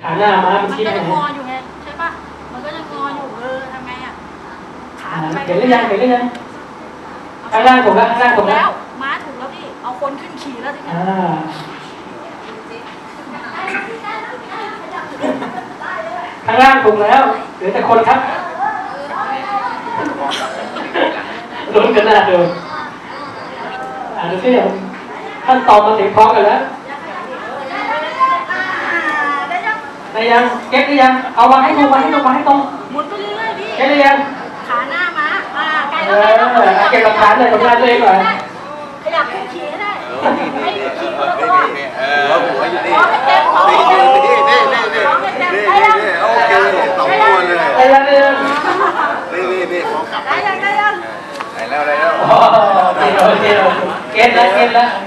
ขาหน้าม้ามันก็ชี้จะไปไหนงออยู่ไงใช่ปะมันก็จะงออยู่ทำไงอ่ะขาไปเห็นหรือยังเห็นหรือยังข้างล่างถูกแล้วข้างล่างถูกแล้วม้าถูกแล้วพี่เอาคนขึ้นขี่แล้วทีนี้ข้างล่างถูกแล้วเหลือแต่คนครับลุ้นกันหน้าดูดูสิขั้นตอนมาถึงพร้อมกันแล้วได้ยังเก็บได้ยังเอาวางให้ตรงวางให้ตรงวางให้ตรงหมุนไปเรื่อยๆพี่เก็บได้ยังขาหน้าม้าใกล้แล้วเก็บหลักฐานเลยทำงานตัวเองก่อนขยับขึ้นขี่ให้ได้ให้ขี่คนละตัวหัวอยู่นี่พร้อมให้เต็มพร้อมให้เต็มพร้อมให้เต็มได้ยังโอเคสองตัวเลยได้ยังได้ยังนี่มองกลับได้ยังได้ยังได้แล้วโอเคเก็บแล้ว